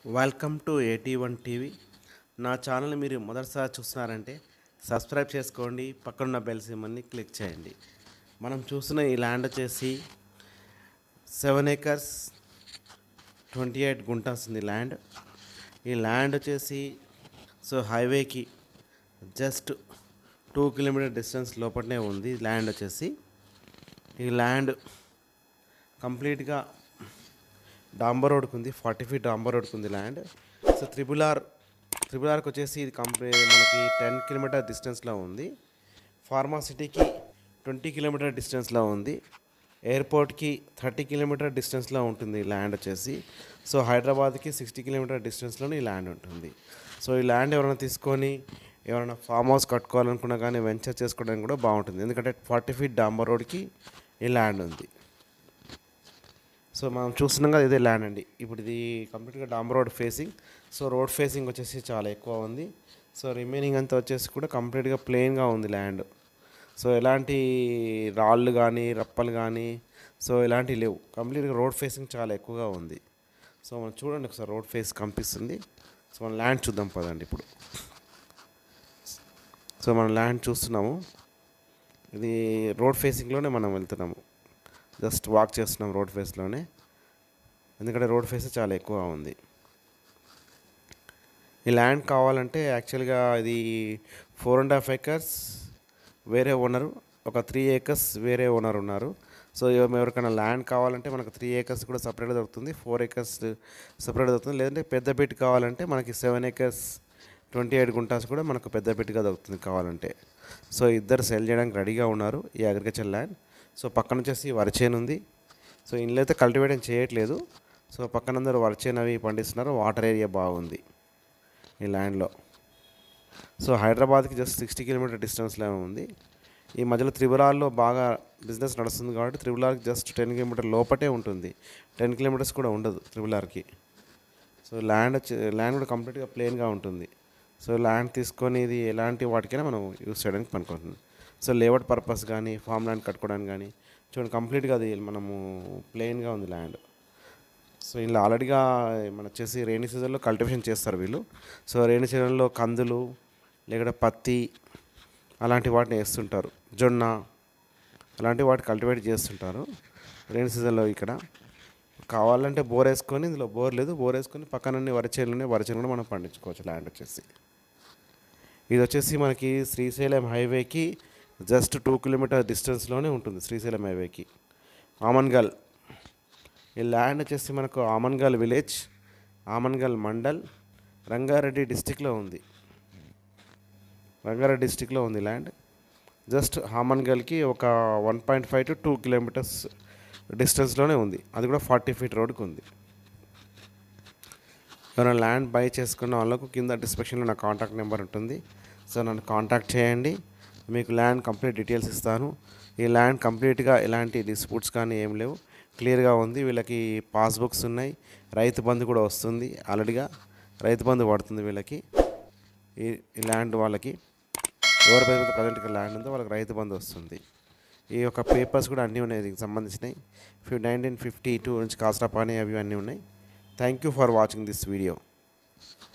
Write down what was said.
Welcome to AT1 TV. నా ఛానల్ని మీరు మొదటిసారి చూస్తున్నారంటే సబ్స్క్రైబ్ చేసుకోండి, పక్కనున్న బెల్ సింబల్ని క్లిక్ చేయండి. మనం చూస్తున్న ఈ ల్యాండ్ వచ్చేసి 7 acres 28 గుంటాస్ ఉంది ల్యాండ్. ఈ ల్యాండ్ వచ్చేసి హైవేకి జస్ట్ 2 కిలోమీటర్ డిస్టెన్స్ లోపలనే ఉంది ల్యాండ్ వచ్చేసి. ఈ ల్యాండ్ కంప్లీట్గా డాంబర్ రోడ్కి ఉంది, 40 feet డాంబర్ రోడ్కి ఉంది ల్యాండ్. త్రిబుల్ ఆర్కి వచ్చేసి ఇది మనకి 10 కిలోమీటర్ డిస్టెన్స్లో ఉంది. ఫార్మాసిటీకి 20 కిలోమీటర్ డిస్టెన్స్లో ఉంది. ఎయిర్పోర్ట్కి 30 కిలోమీటర్ డిస్టెన్స్లో ఉంటుంది ఈ ల్యాండ్ వచ్చేసి. హైదరాబాద్కి 60 కిలోమీటర్ డిస్టెన్స్లోనే ఈ ల్యాండ్ ఉంటుంది. ఈ ల్యాండ్ ఎవరైనా తీసుకొని ఎవరైనా ఫామ్ హౌస్ కట్టుకోవాలనుకున్నా కానీ వెంచర్ చేసుకోవడానికి కూడా బాగుంటుంది, ఎందుకంటే 40 feet డాంబర్ రోడ్కి ఈ ల్యాండ్ ఉంది. మనం చూస్తున్నాం కదా, ఇదే ల్యాండ్ అండి. ఇప్పుడు ఇది కంప్లీట్గా డాంబర్ రోడ్ ఫేసింగ్. రోడ్ ఫేసింగ్ వచ్చేసి చాలా ఎక్కువ ఉంది. రిమైనింగ్ అంతా వచ్చేసి కూడా కంప్లీట్గా ప్లెయిన్గా ఉంది ల్యాండ్. ఎలాంటి రాళ్ళు కానీ రప్పలు కానీ ఇలాంటివి లేవు. కంప్లీట్గా రోడ్ ఫేసింగ్ చాలా ఎక్కువగా ఉంది. మనం చూడండి ఒకసారి, రోడ్ ఫేస్ కనిపిస్తుంది. మనం ల్యాండ్ చూద్దాం పదండి ఇప్పుడు. మనం ల్యాండ్ చూస్తున్నాము, ఇది రోడ్ ఫేసింగ్లోనే మనం వెళ్తున్నాము. జస్ట్ వాక్ చేస్తున్నాం రోడ్ ఫేస్లోనే, ఎందుకంటే రోడ్ ఫేస్ చాలా ఎక్కువ ఉంది. ఈ ల్యాండ్ కావాలంటే యాక్చువల్గా ఇది 4.5 acres వేరే ఓనరు, ఒక 3 acres వేరే ఓనర్ ఉన్నారు. ఎవరికైనా ల్యాండ్ కావాలంటే మనకు 3 acres కూడా సపరేట్గా దొరుకుతుంది, 4 acres సపరేట్గా దొరుకుతుంది. లేదంటే పెద్ద బిట్ కావాలంటే మనకి 7 acres 28 గుంటాస్ కూడా మనకు పెద్ద బిట్గా దొరుకుతుంది కావాలంటే. ఇద్దరు సెల్ చేయడానికి రెడీగా ఉన్నారు ఈ అగ్రికల్చర్ ల్యాండ్. పక్కన వచ్చేసి వరిచేను ఉంది. ఇంట్లో అయితే కల్టివేషన్ చేయట్లేదు. పక్కన అందరూ వరిచేను అవి పండిస్తున్నారు. వాటర్ ఏరియా బాగుంది ఈ ల్యాండ్లో. హైదరాబాద్కి జస్ట్ 60 కిలోమీటర్ డిస్టెన్స్లో ఉంది. ఈ మధ్యలో త్రిపురాల్లో బాగా బిజినెస్ నడుస్తుంది కాబట్టి త్రిపురాకి జస్ట్ 10 కిలోమీటర్ లోపటే ఉంటుంది, 10 kilometers కూడా ఉండదు త్రిపురాకి. ల్యాండ్ కూడా కంప్లీట్గా ప్లెయిన్గా ఉంటుంది. ల్యాండ్ తీసుకొని ఇది ఎలాంటి వాటికైనా మనం యూస్ చేయడానికి పనికొస్తుంది. లేఅవుట్ పర్పస్ కానీ ఫామ్ ల్యాండ్ కట్టుకోవడానికి కానీ చూడండి, కంప్లీట్గా అది మనము ప్లెయిన్గా ఉంది ల్యాండ్. ఇలా ఆల్రెడీగా మన వచ్చేసి రెయినీ సీజన్లో కల్టివేషన్ చేస్తారు వీళ్ళు. రెయినీ సీజన్లో కందులు లేకపోతే పత్తి అలాంటి వాటిని వేస్తుంటారు, జొన్న అలాంటి వాటి కల్టివేట్ చేస్తుంటారు రెయినీ సీజన్లో. ఇక్కడ కావాలంటే బోర్ వేసుకొని, ఇందులో బోర్ లేదు, బోర్ వేసుకొని పక్కన వరిచేనులు కూడా మనం పండించుకోవచ్చు. ల్యాండ్ వచ్చేసి ఇది వచ్చేసి మనకి శ్రీశైలం హైవేకి జస్ట్ 2 kilometer డిస్టెన్స్లోనే ఉంటుంది. శ్రీశైలం హైవేకి ఆమన్గల్. ఈ ల్యాండ్ వచ్చేసి మనకు ఆమన్గల్ విలేజ్, ఆమన్గల్ మండల్, రంగారెడ్డి డిస్టిక్లో ఉంది. రంగారెడ్డి డిస్టిక్లో ఉంది ల్యాండ్. జస్ట్ ఆమన్గల్కి ఒక 1.5 to 2 kilometers డిస్టెన్స్లోనే ఉంది. అది కూడా 40 feet రోడ్కి ఉంది. ఎవరైనా ల్యాండ్ బై చేసుకున్న వాళ్ళకు కింద డిస్క్రిప్షన్లో నా కాంటాక్ట్ నెంబర్ ఉంటుంది. నన్ను కాంటాక్ట్ చేయండి, మీకు ల్యాండ్ కంప్లీట్ డీటెయిల్స్ ఇస్తాను. ఈ ల్యాండ్ కంప్లీట్గా ఎలాంటి డిస్ప్యూట్స్ కానీ ఏం లేవు, క్లియర్గా ఉంది. వీళ్ళకి పాస్బుక్స్ ఉన్నాయి, రైతు బంధు కూడా వస్తుంది. ఆల్రెడీగా రైతు బంధు పడుతుంది వీళ్ళకి. ఈ ల్యాండ్ వాళ్ళకి ఎవరి పేరు ప్రజెంట్గా ల్యాండ్ ఉందో వాళ్ళకి రైతు బంధు వస్తుంది. ఈ యొక్క పేపర్స్ కూడా అన్నీ ఉన్నాయి దీనికి సంబంధించినవి. 1952 నుంచి కాస్ట్ ఆఫ్ అని అవి అన్నీ ఉన్నాయి. Thank you for watching this video.